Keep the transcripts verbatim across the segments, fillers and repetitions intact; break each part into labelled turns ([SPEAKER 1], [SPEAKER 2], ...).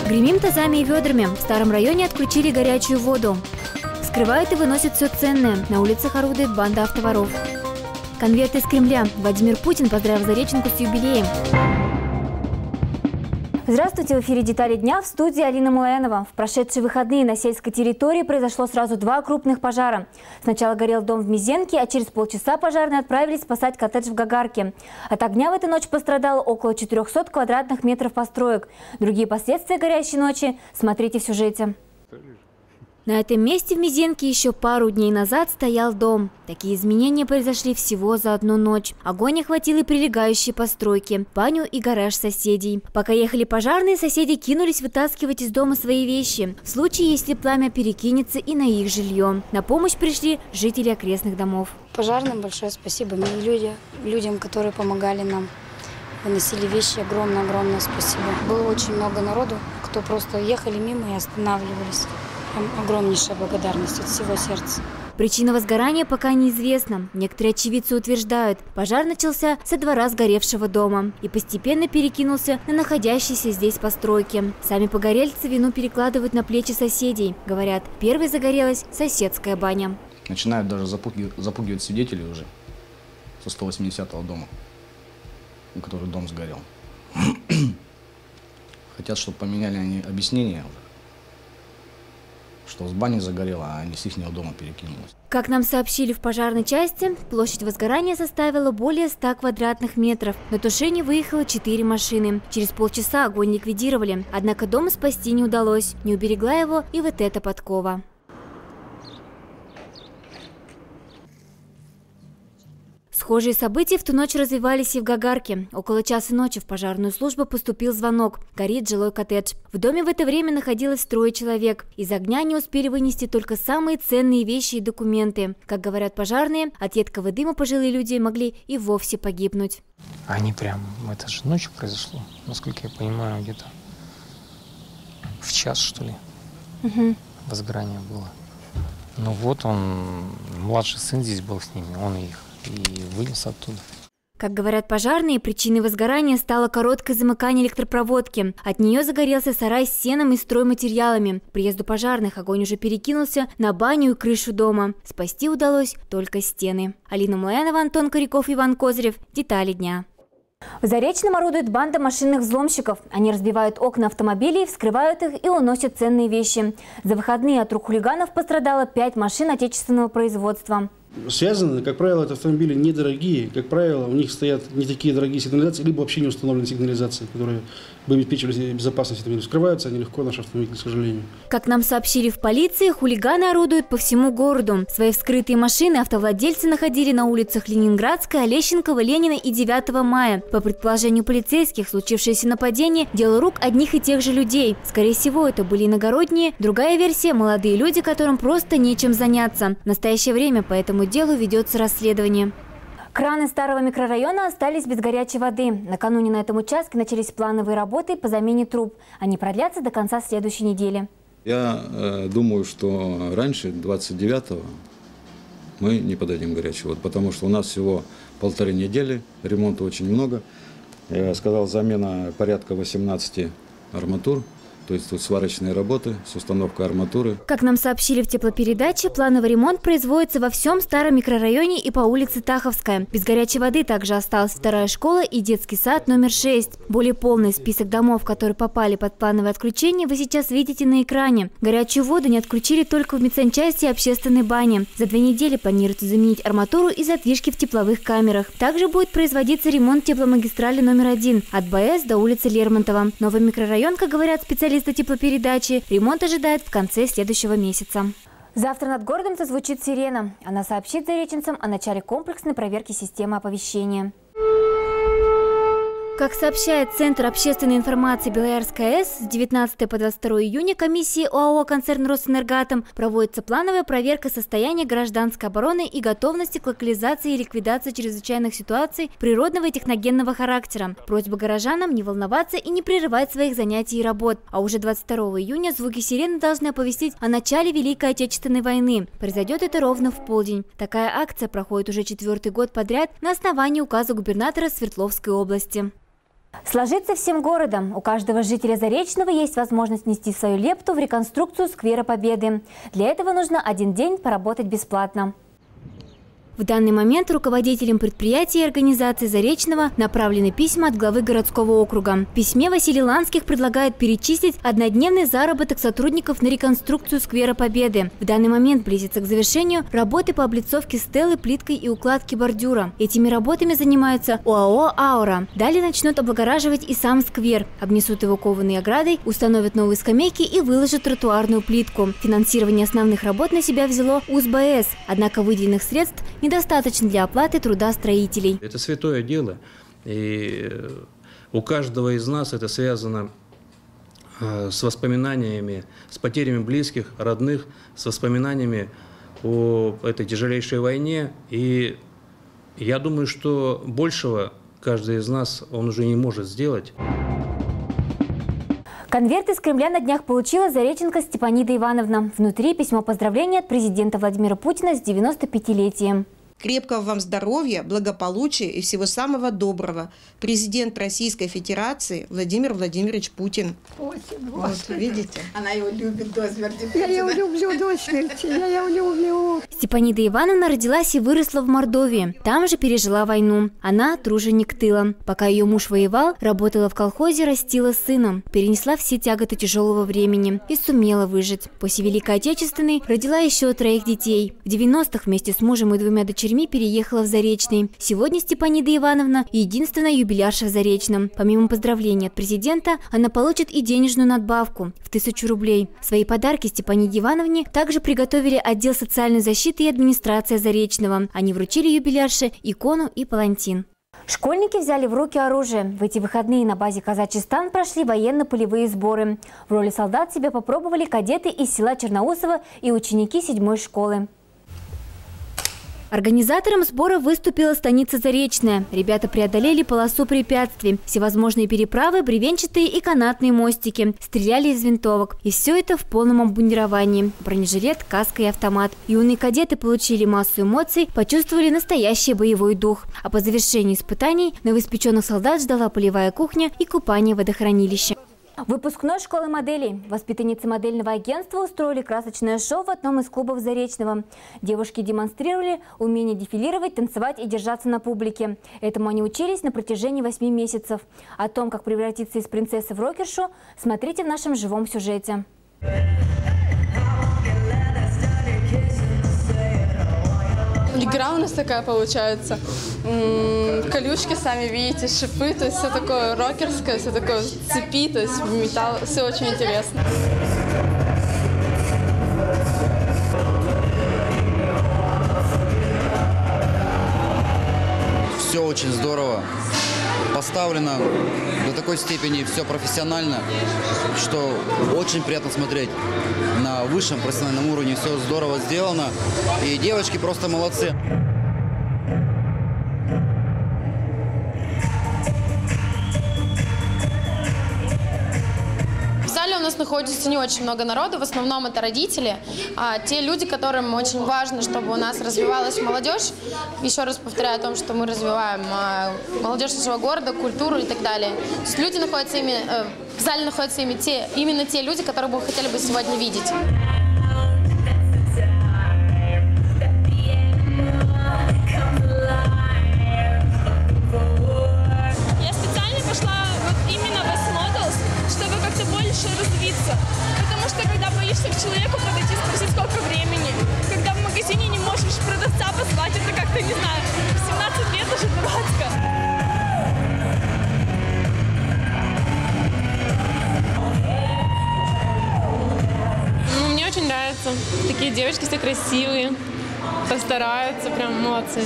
[SPEAKER 1] Гремим тазами и ведрами. В старом районе отключили горячую воду. Скрывают и выносят все ценное. На улицах орудует банда автоворов. Конверт из Кремля. Владимир Путин поздравил Зареченку с юбилеем. Здравствуйте, в эфире «Детали дня», в студии Алина Мулаянова. В прошедшие выходные на сельской территории произошло сразу два крупных пожара. Сначала горел дом в Мизенке, а через полчаса пожарные отправились спасать коттедж в Гагарке. От огня в эту ночь пострадало около четырёхсот квадратных метров построек. Другие последствия горящей ночи смотрите в сюжете. На этом месте в Мизенке еще пару дней назад стоял дом. Такие изменения произошли всего за одну ночь. Огонь охватил и прилегающие постройки, баню и гараж соседей. Пока ехали пожарные, соседи кинулись вытаскивать из дома свои вещи, в случае, если пламя перекинется и на их жилье. На помощь пришли жители окрестных домов.
[SPEAKER 2] Пожарным большое спасибо, люди, людям, которые помогали нам, выносили вещи, огромное-огромное спасибо. Было очень много народу, кто просто ехали мимо и останавливались. Огромнейшая благодарность от всего сердца.
[SPEAKER 1] Причина возгорания пока неизвестна. Некоторые очевидцы утверждают, пожар начался со двора сгоревшего дома и постепенно перекинулся на находящиеся здесь постройки. Сами погорельцы вину перекладывают на плечи соседей. Говорят, первой загорелась соседская баня.
[SPEAKER 3] Начинают даже запугивать, запугивать свидетелей уже со сто восьмидесятого дома, у которого дом сгорел. Хотят, чтобы поменяли они объяснения уже, что с бани загорело, а не с ихнего дома перекинулось.
[SPEAKER 1] Как нам сообщили в пожарной части, площадь возгорания составила более ста квадратных метров. На тушение выехало четыре машины. Через полчаса огонь ликвидировали. Однако дом спасти не удалось. Не уберегла его и вот эта подкова. Схожие события в ту ночь развивались и в Гагарке. Около часа ночи в пожарную службу поступил звонок. Горит жилой коттедж. В доме в это время находилось трое человек. Из огня не успели вынести только самые ценные вещи и документы. Как говорят пожарные, от едкого дыма пожилые люди могли и вовсе погибнуть.
[SPEAKER 4] Они прям, это же ночью произошло, насколько я понимаю, где-то в час, что ли, угу. Возгорание было. Ну вот он, младший сын здесь был с ними, он их и вынес оттуда.
[SPEAKER 1] Как говорят пожарные, причиной возгорания стало короткое замыкание электропроводки. От нее загорелся сарай с сеном и стройматериалами. К приезду пожарных огонь уже перекинулся на баню и крышу дома. Спасти удалось только стены. Алина Мулаянова, Антон Коряков, Иван Козырев. Детали дня. В Заречном орудует банда машинных взломщиков. Они разбивают окна автомобилей, вскрывают их и уносят ценные вещи. За выходные от рук хулиганов пострадало пять машин отечественного производства.
[SPEAKER 5] Связаны, как правило, это автомобили недорогие. Как правило, у них стоят не такие дорогие сигнализации, либо вообще не установлены сигнализации, которые бы обеспечивали безопасность автомобиля. Скрываются они легко, наши автомобили, к сожалению. Как
[SPEAKER 1] нам сообщили в полиции, хулиганы орудуют по всему городу. Свои вскрытые машины автовладельцы находили на улицах Ленинградской, Олещенкова, Ленина и девятого мая. По предположению полицейских, случившееся нападение – дело рук одних и тех же людей. Скорее всего, это были иногородние. Другая версия – молодые люди, которым просто нечем заняться. В настоящее время по этому делу ведется расследование. Краны старого микрорайона остались без горячей воды. Накануне на этом участке начались плановые работы по замене труб. Они продлятся до конца следующей недели.
[SPEAKER 6] Я э, думаю, что раньше, двадцать девятого, мы не подадим горячую воду, потому что у нас всего полторы недели, ремонта очень много. Я сказал, замена порядка восемнадцати арматур. То есть тут сварочные работы с установкой арматуры.
[SPEAKER 1] Как нам сообщили в теплопередаче, плановый ремонт производится во всем старом микрорайоне и по улице Таховская. Без горячей воды также осталась вторая школа и детский сад номер шесть. Более полный список домов, которые попали под плановое отключение, вы сейчас видите на экране. Горячую воду не отключили только в медсанчасти и общественной бане. За две недели планируется заменить арматуру и задвижки в тепловых камерах. Также будет производиться ремонт тепломагистрали номер один от БАЭС до улицы Лермонтова. Новый микрорайон, как говорят специалисты теплопередачи, ремонт ожидает в конце следующего месяца. Завтра над городом зазвучит сирена. Она сообщит зареченцам о начале комплексной проверки системы оповещения. Как сообщает Центр общественной информации Белоярская АЭС, с девятнадцатого по двадцать второе июня комиссией ОАО «Концерн Росэнергатом» проводится плановая проверка состояния гражданской обороны и готовности к локализации и ликвидации чрезвычайных ситуаций природного и техногенного характера. Просьба горожанам не волноваться и не прерывать своих занятий и работ. А уже двадцать второго июня звуки сирены должны оповестить о начале Великой Отечественной войны. Произойдет это ровно в полдень. Такая акция проходит уже четвертый год подряд на основании указа губернатора Свердловской области. Сложиться всем городом. У каждого жителя Заречного есть возможность внести свою лепту в реконструкцию сквера Победы. Для этого нужно один день поработать бесплатно. В данный момент руководителям предприятий и организаций Заречного направлены письма от главы городского округа. В письме Василий Ланских предлагает перечислить однодневный заработок сотрудников на реконструкцию сквера Победы. В данный момент близится к завершению работы по облицовке стелы, плиткой и укладке бордюра. Этими работами занимаются ОАО «Аура». Далее начнут облагораживать и сам сквер. Обнесут его кованой оградой, установят новые скамейки и выложат тротуарную плитку. Финансирование основных работ на себя взяло УСБС. Однако выделенных средств недостаточно для оплаты труда строителей.
[SPEAKER 7] Это святое дело, и у каждого из нас это связано с воспоминаниями, с потерями близких, родных, с воспоминаниями о этой тяжелейшей войне. И я думаю, что большего каждый из нас, он уже не может сделать.
[SPEAKER 1] Конверт из Кремля на днях получила зареченка Степанида Ивановна. Внутри письмо поздравления от президента Владимира Путина с девяносто-пятилетием.
[SPEAKER 8] Крепкого вам здоровья, благополучия и всего самого доброго. Президент Российской Федерации Владимир Владимирович Путин.
[SPEAKER 9] Путин,
[SPEAKER 8] вот, видите?
[SPEAKER 9] Она его любит до смерти. Я его люблю до смерти, я его люблю.
[SPEAKER 1] Степанида Ивановна родилась и выросла в Мордовии. Там же пережила войну. Она труженик тыла. Пока ее муж воевал, работала в колхозе, растила сына. Перенесла все тяготы тяжелого времени и сумела выжить. После Великой Отечественной родила еще троих детей. В девяностых вместе с мужем и двумя дочерьми переехала в Заречный. Сегодня Степанида Ивановна единственная юбилярша в Заречном. Помимо поздравлений от президента, она получит и денежную надбавку в тысячу рублей. Свои подарки Степаниде Ивановне также приготовили отдел социальной защиты и администрация Заречного. Они вручили юбилярше икону и палантин. Школьники взяли в руки оружие. В эти выходные на базе «Казачий стан» прошли военно-полевые сборы. В роли солдат себя попробовали кадеты из села Черноусово и ученики седьмой школы. Организатором сбора выступила станица Заречная. Ребята преодолели полосу препятствий, всевозможные переправы, бревенчатые и канатные мостики, стреляли из винтовок. И все это в полном обмундировании. Бронежилет, каска и автомат. Юные кадеты получили массу эмоций, почувствовали настоящий боевой дух. А по завершении испытаний новоиспеченных солдат ждала полевая кухня и купание в водохранилище. Выпускной школы моделей. Воспитанницы модельного агентства устроили красочное шоу в одном из клубов Заречного. Девушки демонстрировали умение дефилировать, танцевать и держаться на публике. Этому они учились на протяжении восьми месяцев. О том, как превратиться из принцессы в рокершу, смотрите в нашем живом сюжете.
[SPEAKER 10] Игра у нас такая получается. Колючки, сами видите, шипы, то есть все такое рокерское, все такое в цепи, то есть металл, все очень интересно.
[SPEAKER 11] Все очень здорово. Поставлено до такой степени все профессионально, что очень приятно смотреть. На высшем профессиональном уровне все здорово сделано. И девочки просто молодцы.
[SPEAKER 10] В зале у нас находится не очень много народу, в основном это родители, а те люди, которым очень важно, чтобы у нас развивалась молодежь. Еще раз повторяю о том, что мы развиваем а, молодежь нашего города, культуру и так далее. То есть люди находятся ими, э, в зале находятся ими те, именно те люди, которых мы хотели бы сегодня видеть.
[SPEAKER 12] Я специально пошла вот именно в эс-моделс, чтобы как-то больше развиться. Потому что когда боишься к человеку подойти, спросить, сколько времени, когда в магазине не можешь продавца позвать, это как-то, не знаю, в семнадцать лет уже дурацко.
[SPEAKER 10] Ну, мне очень нравится. Такие девочки все красивые, постараются, прям молодцы.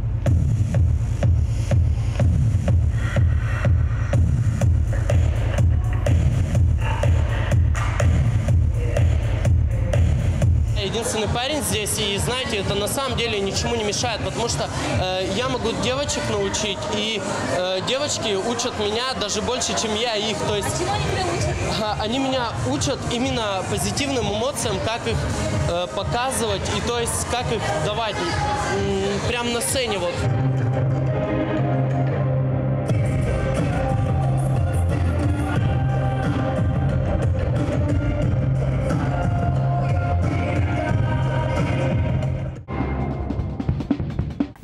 [SPEAKER 13] Единственный парень здесь, и знаете, это на самом деле ничему не мешает, потому что э, я могу девочек научить, и э, девочки учат меня даже больше, чем я их. То есть э, они меня учат именно позитивным эмоциям, как их э, показывать, и то есть как их давать э, прямо на сцене вот.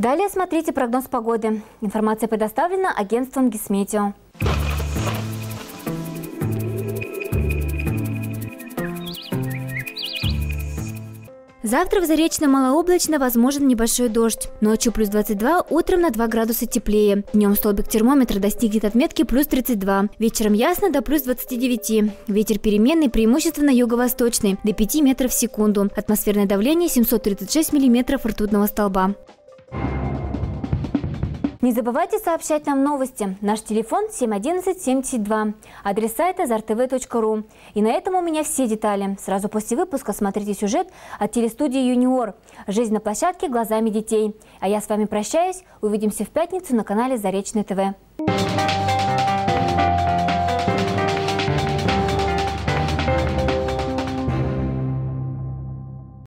[SPEAKER 1] Далее смотрите прогноз погоды. Информация предоставлена агентством Гисметео. Завтра в Заречном малооблачно, возможен небольшой дождь. Ночью плюс двадцать два, утром на два градуса теплее. Днем столбик термометра достигнет отметки плюс тридцать два. Вечером ясно до плюс двадцати девяти. Ветер переменный, преимущественно юго-восточный, до пяти метров в секунду. Атмосферное давление семьсот тридцать шесть миллиметров ртутного столба. Не забывайте сообщать нам новости. Наш телефон семь одиннадцать семьдесят два. Адрес сайта зар тэ вэ точка ру. И на этом у меня все детали. Сразу после выпуска смотрите сюжет от телестудии «Юниор». Жизнь на площадке глазами детей. А я с вами прощаюсь. Увидимся в пятницу на канале Заречное ТВ.